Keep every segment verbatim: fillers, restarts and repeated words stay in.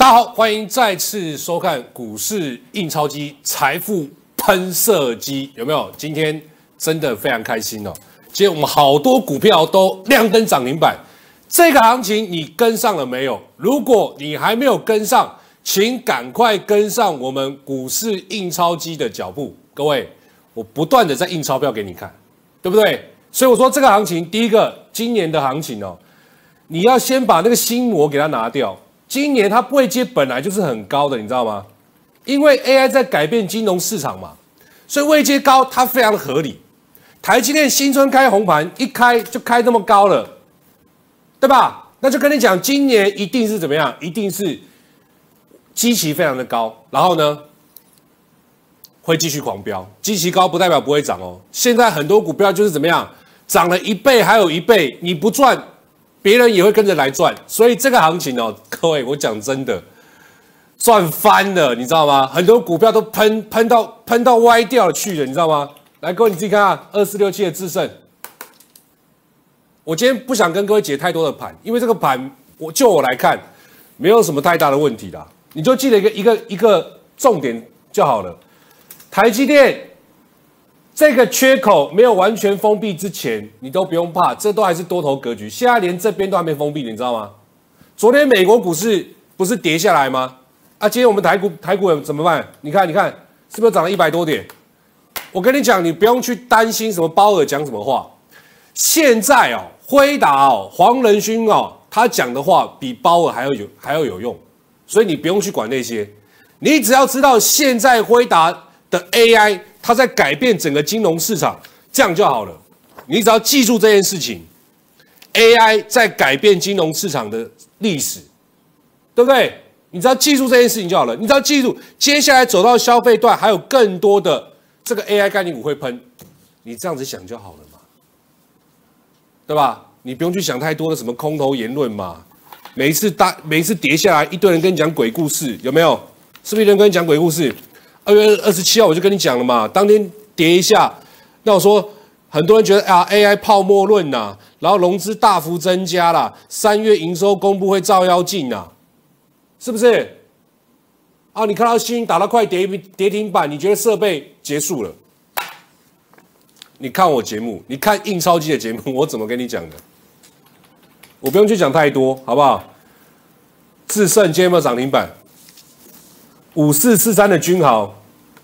大家好，欢迎再次收看股市印钞机财富喷射机，有没有？今天真的非常开心哦！今天我们好多股票都亮灯涨停板，这个行情你跟上了没有？如果你还没有跟上，请赶快跟上我们股市印钞机的脚步。各位，我不断的在印钞票给你看，对不对？所以我说这个行情，第一个，今年的行情哦，你要先把那个心魔给它拿掉。今年它位阶本来就是很高的，你知道吗？因为 A I 在改变金融市场嘛，所以位阶高它非常的合理。台积电新春开红盘，一开就开这么高了，对吧？那就跟你讲，今年一定是怎么样？一定是基期非常的高，然后呢会继续狂飙。基期高不代表不会涨哦。现在很多股票就是怎么样，涨了一倍还有一倍，你不赚，别人也会跟着来赚，所以这个行情哦，各位，我讲真的，赚翻了，你知道吗？很多股票都喷喷到喷到歪掉了去了，你知道吗？来，各位你自己看啊，二四六七的智胜，我今天不想跟各位解太多的盘，因为这个盘我就我来看，没有什么太大的问题啦，你就记得一个一个一个重点就好了。台积电这个缺口没有完全封闭之前，你都不用怕，这都还是多头格局。现在连这边都还没封闭，你知道吗？昨天美国股市不是跌下来吗？啊，今天我们台股台股怎么办？你看，你看，是不是涨了一百多点？我跟你讲，你不用去担心什么鲍尔讲什么话。现在哦，辉达哦，黄仁勋哦，他讲的话比鲍尔还要有还要有用，所以你不用去管那些，你只要知道现在辉达的 A I。它在改变整个金融市场，这样就好了。你只要记住这件事情 ，A I 在改变金融市场的历史，对不对？你只要记住这件事情就好了。你只要记住，接下来走到消费段，还有更多的这个 A I 概念股会喷，你这样子想就好了嘛，对吧？你不用去想太多的什么空头言论嘛。每一次大，每一次跌下来，一堆人跟你讲鬼故事，有没有？是不是一堆人跟你讲鬼故事？二月二十七号我就跟你讲了嘛，当天跌一下，那我说很多人觉得啊 A I 泡沫论呐、啊，然后融资大幅增加啦，三月营收公布会照妖镜呐，是不是？啊，你看到新打到快跌跌停板，你觉得设备结束了？你看我节目，你看印钞机的节目，我怎么跟你讲的？我不用去讲太多，好不好？智胜今天有没有涨停板？五四四三的君豪，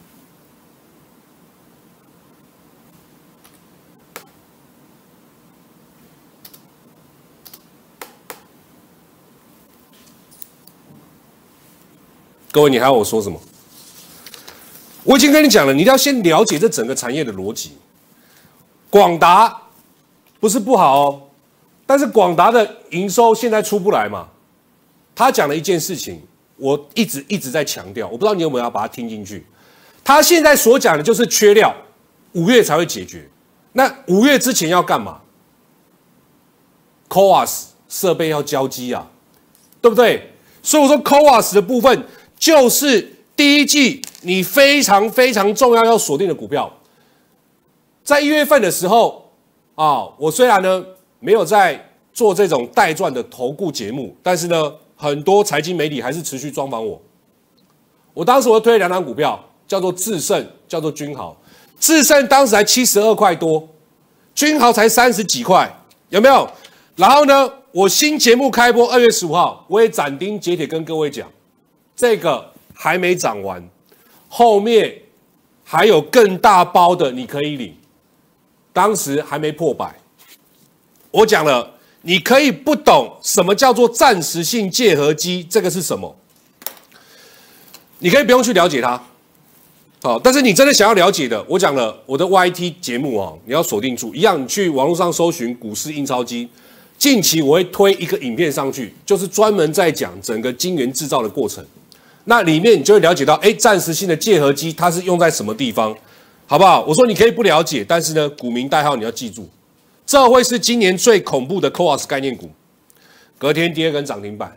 各位，你还要我说什么？我已经跟你讲了，你一定要先了解这整个产业的逻辑。广达不是不好哦，但是广达的营收现在出不来嘛。他讲了一件事情。我一直一直在强调，我不知道你有没有要把它听进去。他现在所讲的就是缺料，五月才会解决。那五月之前要干嘛 ？C O A S 设备要交机啊，对不对？所以我说 C O A S 的部分就是第一季你非常非常重要要锁定的股票。在一月份的时候啊，我虽然呢没有在做这种带赚的投顾节目，但是呢。很多财经媒体还是持续专访我。我当时我推了两档股票，叫做智胜，叫做君豪。智胜当时才七十二块多，君豪才三十几块，有没有？然后呢，我新节目开播二月十五号，我也斩钉截铁跟各位讲，这个还没涨完，后面还有更大包的你可以领。当时还没破百，我讲了。你可以不懂什么叫做暂时性介合机，这个是什么？你可以不用去了解它，好，但是你真的想要了解的，我讲了我的 Y T 节目哦，你要锁定住，一样，你去网络上搜寻股市印钞机，近期我会推一个影片上去，就是专门在讲整个晶圆制造的过程，那里面你就会了解到，哎，暂时性的介合机它是用在什么地方，好不好？我说你可以不了解，但是呢，股民代号你要记住。这会是今年最恐怖的 C O A S 概念股，隔天第二根涨停板，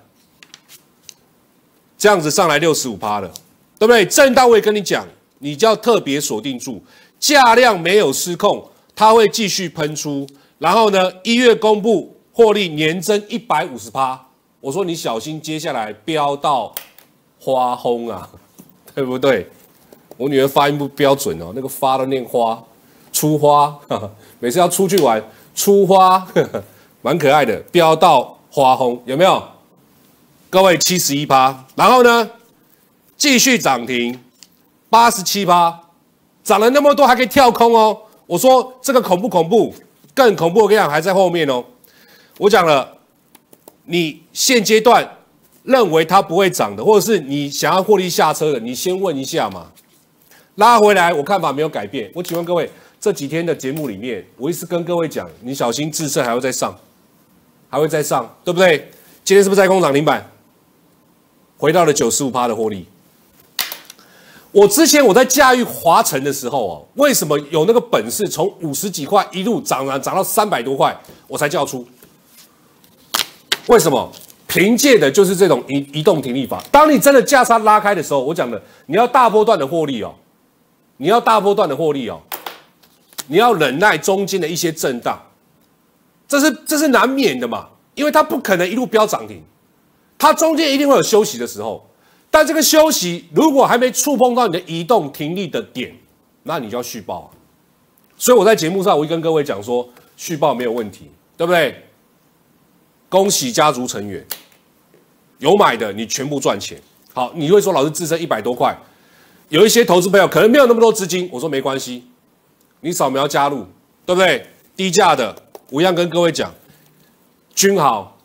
这样子上来 百分之六十五 了，对不对？震荡我也跟你讲，你就要特别锁定住，价量没有失控，它会继续喷出。然后呢，一月公布获利年增 百分之一百五十，我说你小心接下来飙到花轰啊，对不对？我女儿发音不标准哦，那个发都念花，出花，呵呵每次要出去玩，出花，呵呵蛮可爱的，飙到花轰，有没有？各位七十一趴，然后呢，继续涨停，八十七趴，涨了那么多还可以跳空哦。我说这个恐不恐怖？更恐怖，我跟你讲，还在后面哦。我讲了，你现阶段认为它不会涨的，或者是你想要获利下车的，你先问一下嘛。拉回来，我看法没有改变。我请问各位，这几天的节目里面，我一直跟各位讲，你小心智胜还会再上，还会再上，对不对？今天是不是在攻涨停板？回到了 百分之九十五 的获利。我之前我在驾驭华晨的时候哦，为什么有那个本事从五十几块一路涨涨涨到三百多块，我才叫出？为什么？凭借的就是这种移移动停利法。当你真的价差拉开的时候，我讲的你要大波段的获利哦，你要大波段的获利哦，你要忍耐中间的一些震荡，这是这是难免的嘛，因为它不可能一路飙涨停，它中间一定会有休息的时候。但这个休息如果还没触碰到你的移动停利的点，那你就要续报啊。所以我在节目上我会跟各位讲说，续报没有问题，对不对？恭喜家族成员，有买的你全部赚钱。好，你会说老师自身一百多块，有一些投资朋友可能没有那么多资金，我说没关系，你扫描加入，对不对？低价的我一样跟各位讲，君豪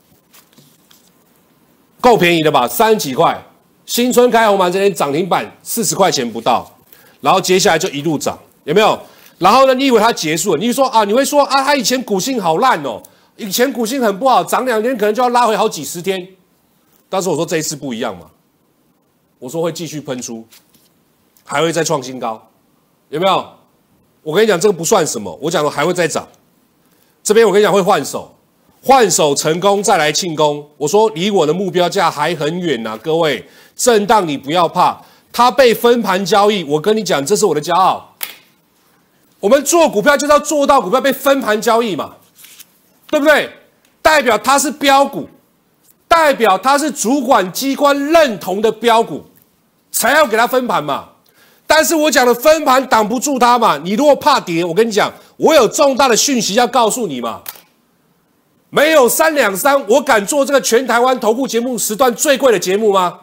够便宜的吧，三十几块。新春开红盘这天涨停板四十块钱不到，然后接下来就一路涨，有没有？然后呢，你以为它结束了？你说啊，你会说啊，它以前股性好烂哦，以前股性很不好，涨两天可能就要拉回好几十天。但是我说这一次不一样嘛，我说会继续喷出，还会再创新高，有没有？我跟你讲，这个不算什么，我讲的还会再涨。这边我跟你讲会换手。换手成功再来庆功，我说离我的目标价还很远呐、啊，各位，震荡你不要怕，它被分盘交易，我跟你讲，这是我的骄傲。我们做股票就是要做到股票被分盘交易嘛，对不对？代表它是标股，代表它是主管机关认同的标股，才要给它分盘嘛。但是我讲的分盘挡不住它嘛，你如果怕跌，我跟你讲，我有重大的讯息要告诉你嘛。没有三两三，我敢做这个全台湾投顾节目时段最贵的节目吗？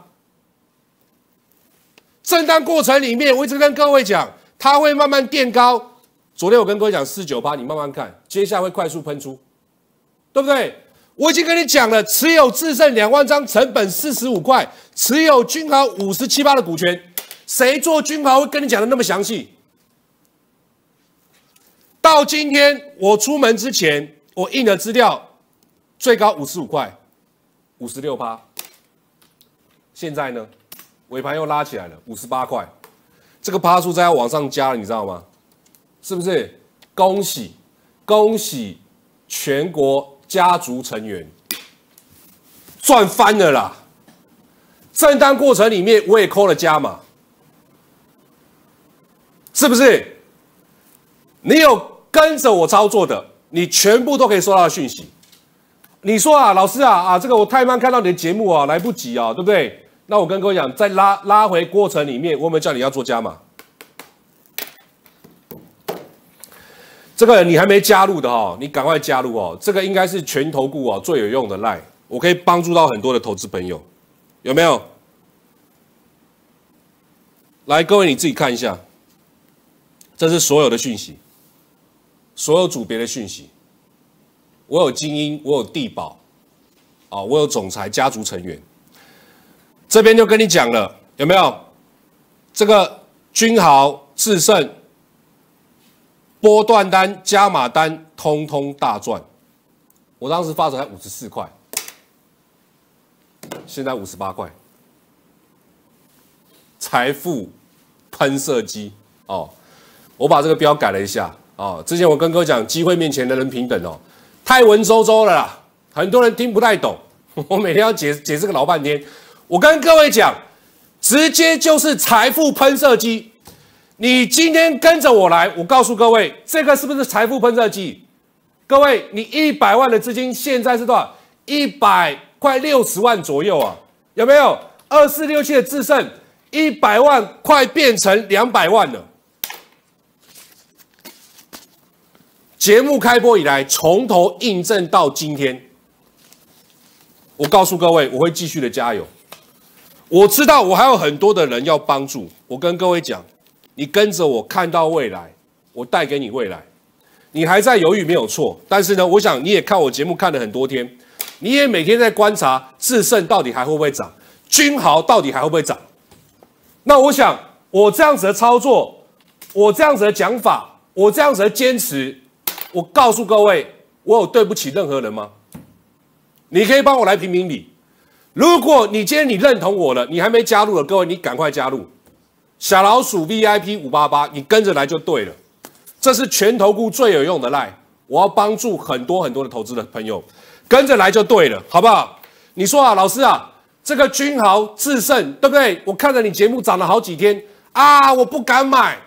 震荡过程里面，我一直跟各位讲，它会慢慢垫高。昨天我跟各位讲四十九趴，你慢慢看，接下来会快速喷出，对不对？我已经跟你讲了，持有智胜两万张，成本四十五块，持有君豪五十七趴的股权，谁做君豪会跟你讲的那么详细？到今天我出门之前，我印的资料。最高五十五块，五十六趴。现在呢，尾盘又拉起来了，五十八块。这个趴数再要往上加了，你知道吗？是不是？恭喜，恭喜全国家族成员赚翻了啦！震荡过程里面我也扣了加码，是不是？你有跟着我操作的，你全部都可以收到讯息。你说啊，老师啊啊，这个我太慢看到你的节目啊，来不及啊，对不对？那我跟各位讲，在拉拉回过程里面，我有没有叫你要做加码？这个你还没加入的哈、哦，你赶快加入哦。这个应该是全投顾哦最有用的 LINE， 我可以帮助到很多的投资朋友，有没有？来，各位你自己看一下，这是所有的讯息，所有组别的讯息。我有精英，我有地保，啊，我有总裁家族成员。这边就跟你讲了，有没有？这个君豪、智胜、波段单、加码单，通通大赚。我当时发手才五十四块，现在五十八块。财富喷射机哦，我把这个标改了一下哦。之前我跟各位讲，机会面前人人平等哦。太文绉绉了啦，很多人听不太懂。我每天要解解释个老半天。我跟各位讲，直接就是财富喷射机。你今天跟着我来，我告诉各位，这个是不是财富喷射机？各位，你一百万的资金现在是多少？一百快六十万左右啊，有没有？ 二四六七的智胜一百万快变成两百万了。节目开播以来，从头印证到今天。我告诉各位，我会继续的加油。我知道我还有很多的人要帮助。我跟各位讲，你跟着我看到未来，我带给你未来。你还在犹豫没有错，但是呢，我想你也看我节目看了很多天，你也每天在观察智胜到底还会不会涨，君豪到底还会不会涨。那我想，我这样子的操作，我这样子的讲法，我这样子的坚持。我告诉各位，我有对不起任何人吗？你可以帮我来评评理。如果你今天你认同我了，你还没加入的各位，你赶快加入小老鼠 V I P 五八八，你跟着来就对了。这是全投顾最有用的 LINE， 我要帮助很多很多的投资的朋友，跟着来就对了，好不好？你说啊，老师啊，这个君豪、智胜，对不对？我看了你节目涨了好几天啊，我不敢买。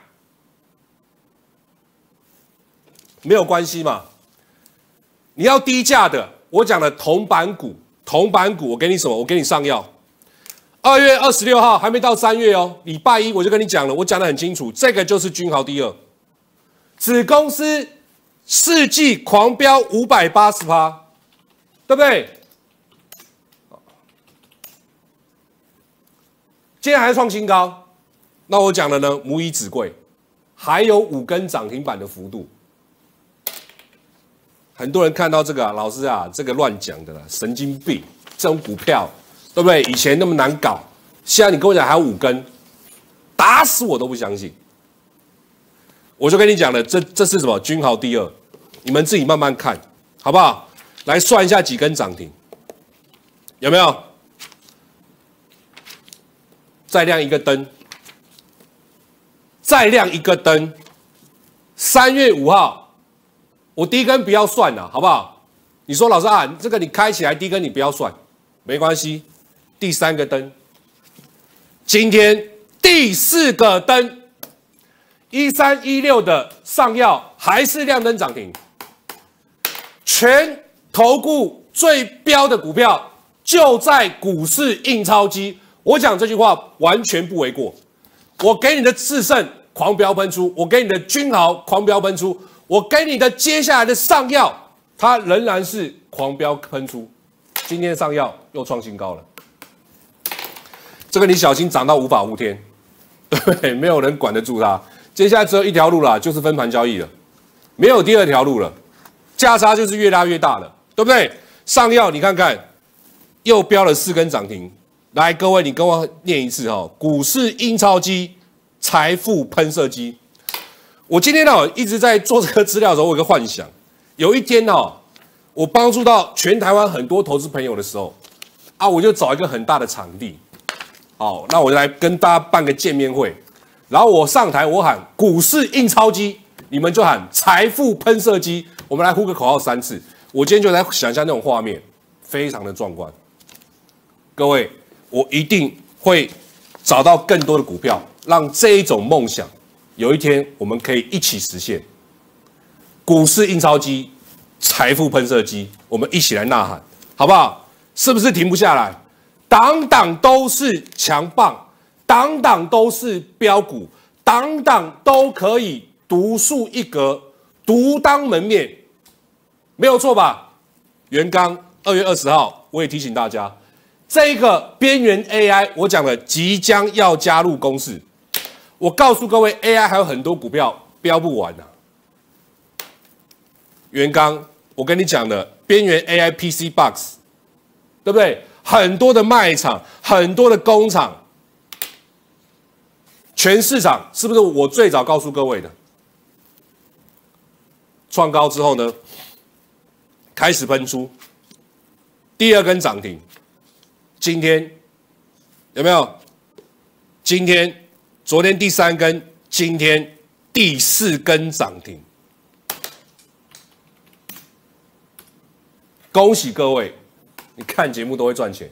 没有关系嘛，你要低价的，我讲的铜板股，铜板股，我给你什么？我给你上药。二月二十六号还没到三月哦，礼拜一我就跟你讲了，我讲得很清楚，这个就是君豪第二，子公司世纪狂飙五百八十趴，对不对？今天还创新高，那我讲的呢，母以子贵，还有五根涨停板的幅度。很多人看到这个、啊、老师啊，这个乱讲的啦，神经病！这种股票，对不对？以前那么难搞，现在你跟我讲还有五根，打死我都不相信。我就跟你讲了，这这是什么？君豪第二，你们自己慢慢看，好不好？来算一下几根涨停，有没有？再亮一个灯，再亮一个灯。三月五号。我第一根不要算了，好不好？你说老师啊，这个你开起来第一根你不要算，没关系。第三个灯，今天第四个灯，一三一六的上药还是亮灯涨停。全投顾最标的股票就在股市印钞机，我讲这句话完全不为过。我给你的智胜狂飙喷出，我给你的君豪狂飙喷出。我给你的接下来的上药，它仍然是狂飙喷出。今天上药又创新高了，这个你小心涨到无法无天，对，没有人管得住它。接下来只有一条路啦，就是分盘交易了，没有第二条路了，价差就是越拉越大了，对不对？上药你看看，又飙了四根涨停。来，各位，你跟我念一次哈、哦，股市印钞机，财富喷射机。我今天呢、哦、一直在做这个资料的时候，我有个幻想，有一天哦，我帮助到全台湾很多投资朋友的时候，啊，我就找一个很大的场地，好，那我就来跟大家办个见面会，然后我上台我喊股市印钞机，你们就喊财富喷射机，我们来呼个口号三次。我今天就来想象那种画面，非常的壮观。各位，我一定会找到更多的股票，让这一种梦想。有一天，我们可以一起实现股市印钞机、财富喷射机，我们一起来呐喊，好不好？是不是停不下来？档档都是强棒，档档都是标股，档档都可以独树一格，独当门面，没有错吧？元刚二月二十号，我也提醒大家，这个边缘 A I， 我讲了即将要加入公式。我告诉各位 ，A I 还有很多股票标不完啊。元刚，我跟你讲的边缘 A I P C Box， 对不对？很多的卖场，很多的工厂，全市场是不是我最早告诉各位的？创高之后呢，开始喷出第二根涨停。今天有没有？今天。昨天第三根，今天第四根涨停，恭喜各位！你看节目都会赚钱，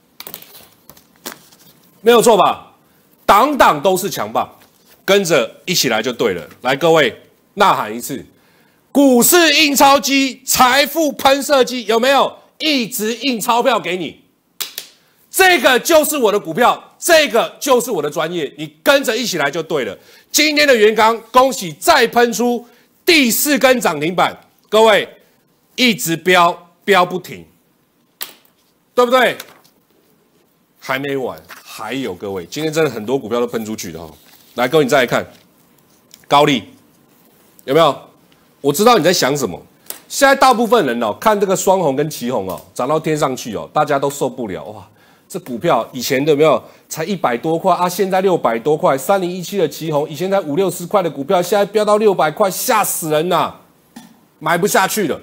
没有错吧？档档都是强棒，跟着一起来就对了。来，各位呐喊一次：股市印钞机、财富喷射机，有没有？一直印钞票给你。 这个就是我的股票，这个就是我的专业，你跟着一起来就对了。今天的元刚，恭喜再喷出第四根涨停板，各位一直飙飙不停，对不对？还没完，还有各位，今天真的很多股票都喷出去的哈。来，各位你再来看高丽，有没有？我知道你在想什么。现在大部分人哦，看这个双红跟旗红哦，涨到天上去哦，大家都受不了哇！这股票以前有没有才一百多块啊？现在六百多块。三零一七的旗红，以前才五六十块的股票，现在飙到六百块，吓死人呐！买不下去了。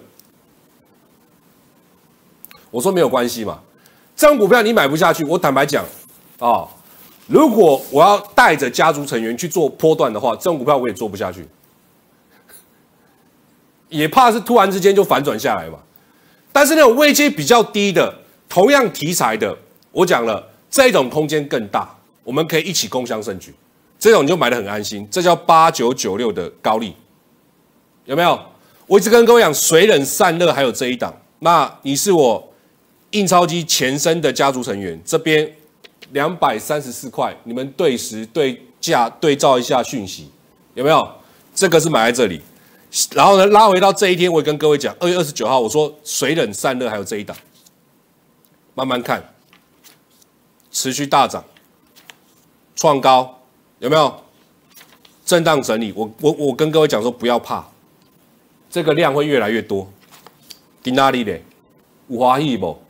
我说没有关系嘛，这种股票你买不下去，我坦白讲啊、哦，如果我要带着家族成员去做波段的话，这种股票我也做不下去，也怕是突然之间就反转下来嘛。但是那种位阶比较低的，同样题材的。我讲了，这种空间更大，我们可以一起共襄盛举。这种你就买得很安心，这叫八九九六的高利，有没有？我一直跟各位讲，水冷散热还有这一档。那你是我印钞机前身的家族成员，这边两百三十四块，你们对时对价对照一下讯息，有没有？这个是买在这里，然后呢拉回到这一天，我也跟各位讲，二月二十九号我说水冷散热还有这一档，慢慢看。持续大涨，创高，有没有？震荡整理，我我我跟各位讲说，不要怕，这个量会越来越多。在哪里嘞？有欢喜不？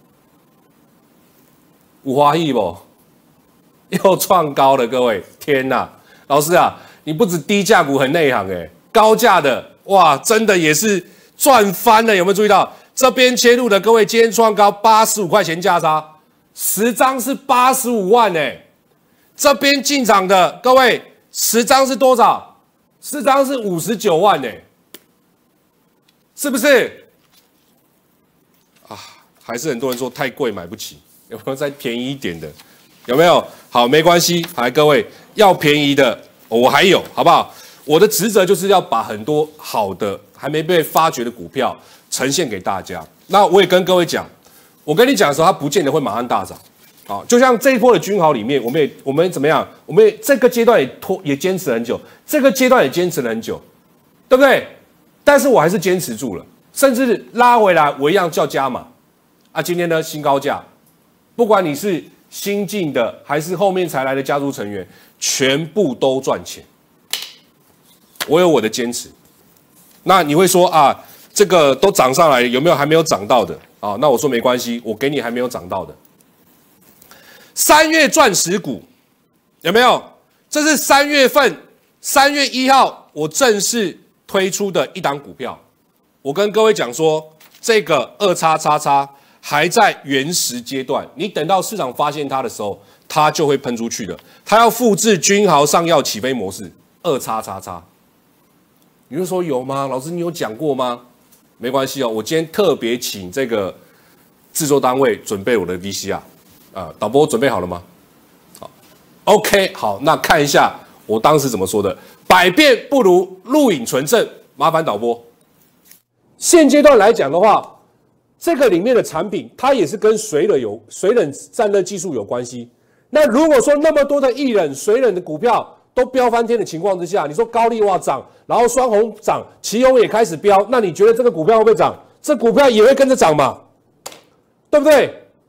有欢喜不？又创高了，各位，天哪！老师啊，你不止低价股很内行哎，高价的哇，真的也是赚翻了，有没有注意到？这边切入的各位，今天创高八十五块钱价差。十张是八十五万哎、欸，这边进场的各位，十张是多少？十张是五十九万哎、欸，是不是？啊，还是很多人说太贵买不起，有没有再便宜一点的？有没有？好，没关系，来各位要便宜的，我还有，好不好？我的职责就是要把很多好的还没被发掘的股票呈现给大家。那我也跟各位讲。我跟你讲的时候，它不见得会马上大涨，好，就像这一波的君豪里面，我们也我们怎么样？我们也这个阶段也拖也坚持很久，这个阶段也坚持了很久，对不对？但是我还是坚持住了，甚至拉回来，我一样叫加码啊！今天呢新高价，不管你是新进的还是后面才来的家族成员，全部都赚钱。我有我的坚持。那你会说啊，这个都涨上来，有没有还没有涨到的？啊，那我说没关系，我给你还没有涨到的。三月钻石股有没有？这是三月份三月一号我正式推出的一档股票。我跟各位讲说，这个二叉叉叉还在原始阶段，你等到市场发现它的时候，它就会喷出去的。它要复制君豪上药起飞模式，二叉叉叉。你就说有吗？老师，你有讲过吗？没关系哦，我今天特别请这个制作单位准备我的 V C R 啊，导播准备好了吗？好 ，OK， 好，那看一下我当时怎么说的，百变不如录影存证，麻烦导播。现阶段来讲的话，这个里面的产品它也是跟水冷有水冷散热技术有关系。那如果说那么多的液冷、水冷的股票都飙翻天的情况之下，你说高利哇涨，然后双红涨，旗红也开始飙，那你觉得这个股票会不会涨？这股票也会跟着涨嘛，对不对？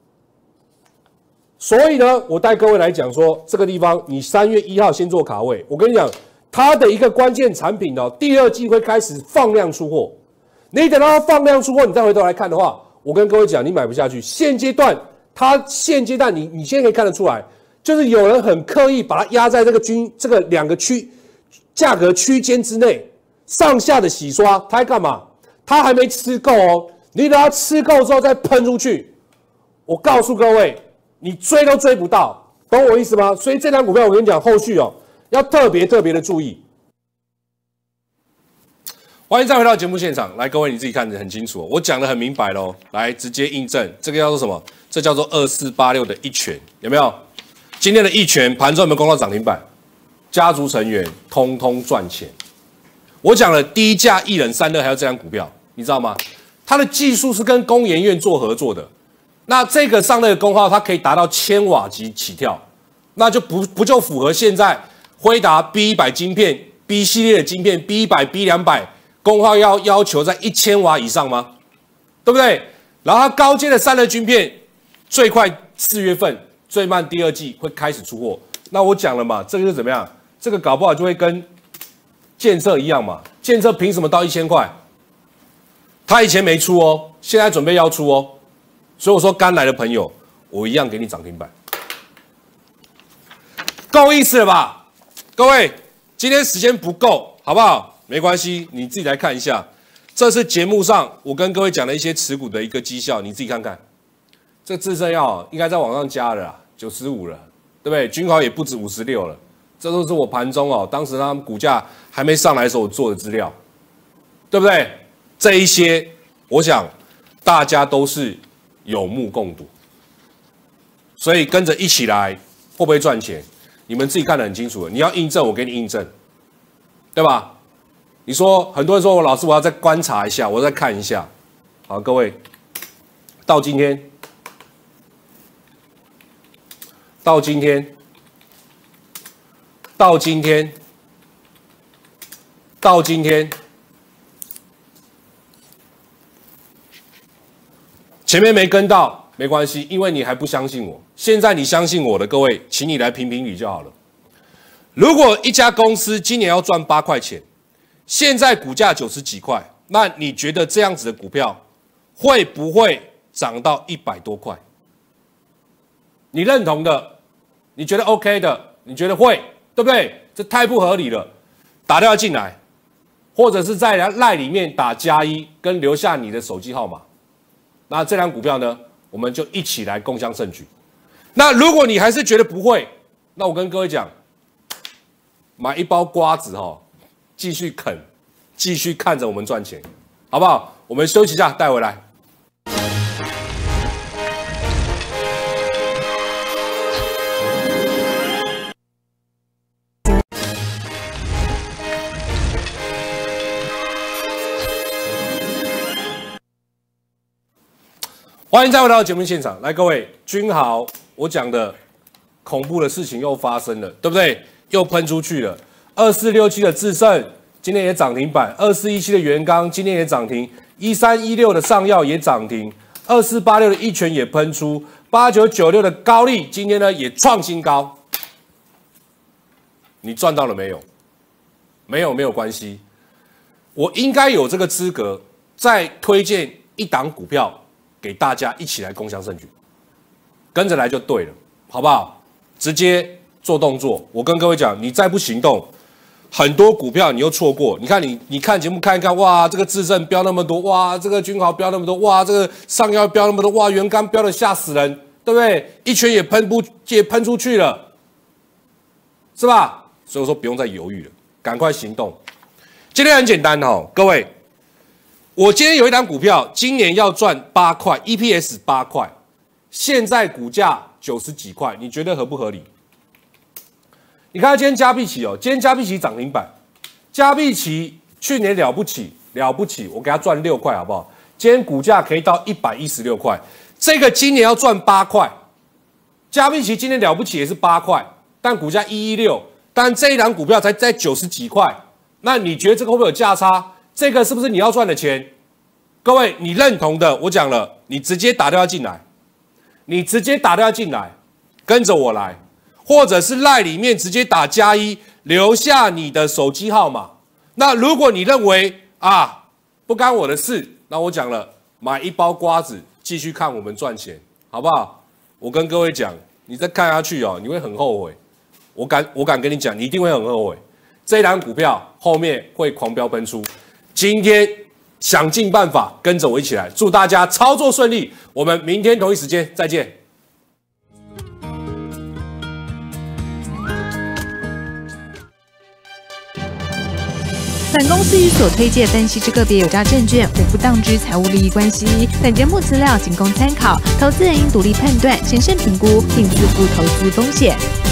所以呢，我带各位来讲说，这个地方你三月一号先做卡位。我跟你讲，它的一个关键产品呢，第二季会开始放量出货。你等到它放量出货，你再回头来看的话，我跟各位讲，你买不下去。现阶段它现阶段你你现在可以看得出来。就是有人很刻意把它压在这个均这个两个区价格区间之内，上下的洗刷，它在干嘛？它还没吃够哦，你等它吃够之后再喷出去。我告诉各位，你追都追不到，懂我意思吗？所以这张股票我跟你讲，后续哦要特别特别的注意。欢迎再回到节目现场，来，各位你自己看得很清楚、哦，我讲得很明白喽。来，直接印证，这个叫做什么？这叫做二四八六的一拳，有没有？今天的一拳盘中有没有攻到涨停板？家族成员通通赚钱。我讲了低价一冷散热，还有这张股票，你知道吗？它的技术是跟工研院做合作的， 那这个上类的功耗，它可以达到千瓦级起跳，那就不不就符合现在辉达 B 一百晶片、B 系列的晶片 B 一百、B 两百功耗要要求在一千瓦以上吗？对不对？然后它高阶的散热晶片，最快四月份，最慢第二季会开始出货。那我讲了嘛，这个是怎么样？这个搞不好就会跟建设一样嘛。建设凭什么到一千块？他以前没出哦，现在准备要出哦。所以我说，刚来的朋友，我一样给你涨停板，够意思了吧？各位，今天时间不够，好不好？没关系，你自己来看一下。这是节目上我跟各位讲的一些持股的一个绩效，你自己看看。这自证药应该在往上加了啦，九十五了，对不对？君豪也不止五十六了，这都是我盘中哦，当时他们股价还没上来的时候我做的资料，对不对？这一些，我想大家都是有目共睹，所以跟着一起来，会不会赚钱？你们自己看得很清楚了。你要印证，我给你印证，对吧？你说很多人说我老师，我要再观察一下，我再看一下。好，各位，到今天，到今天，到今天，到今天，前面没跟到没关系，因为你还不相信我。现在你相信我的，各位，请你来评评理就好了。如果一家公司今年要赚八块钱，现在股价九十几块，那你觉得这样子的股票会不会涨到一百多块？你认同的，你觉得 OK 的，你觉得会，对不对？这太不合理了。打电话进来，或者是在赖里面打加一，跟留下你的手机号码。那这张股票呢，我们就一起来共襄盛举。那如果你还是觉得不会，那我跟各位讲，买一包瓜子哈。继续啃，继续看着我们赚钱，好不好？我们休息一下，带回来。欢迎再回到节目现场，来，各位，君豪，我讲的恐怖的事情又发生了，对不对？又喷出去了。二四六七的智胜今天也涨停板，二四一七的元刚今天也涨停，一三一六的上药也涨停，二四八六的一拳也喷出，八九九六的高力今天呢也创新高。你赚到了没有？没有没有关系，我应该有这个资格再推荐一档股票给大家一起来共襄盛举，跟着来就对了，好不好？直接做动作。我跟各位讲，你再不行动，很多股票你又错过。你看你，你看节目看一看，哇，这个智胜飙那么多，哇，这个君豪飙那么多，哇，这个上药飙那么多，哇，元刚飙的吓死人，对不对？一拳也喷不也喷出去了，是吧？所以我说不用再犹豫了，赶快行动。今天很简单哦，各位，我今天有一档股票，今年要赚八块 ，E P S 八块，现在股价九十几块，你觉得合不合理？你看今天加必奇哦，今天加必奇涨停板，加必奇去年了不起了不起，我给他赚六块好不好？今天股价可以到一百一十六块，这个今年要赚八块，加必奇今天了不起也是八块，但股价一一六，但这一档股票才在九十几块，那你觉得这个会不会有价差？这个是不是你要赚的钱？各位，你认同的，我讲了，你直接打电话进来，你直接打电话进来，跟着我来。或者是赖里面直接打加一，留下你的手机号码。那如果你认为啊不干我的事，那我讲了，买一包瓜子，继续看我们赚钱，好不好？我跟各位讲，你再看下去哦，你会很后悔。我敢，我敢跟你讲，你一定会很后悔。这一档股票后面会狂飙喷出。今天想尽办法跟着我一起来，祝大家操作顺利。我们明天同一时间再见。 本公司与所推介分析之个别有价证券无不当之财务利益关系。本节目资料仅供参考，投资人应独立判断、审慎评估，并自负投资风险。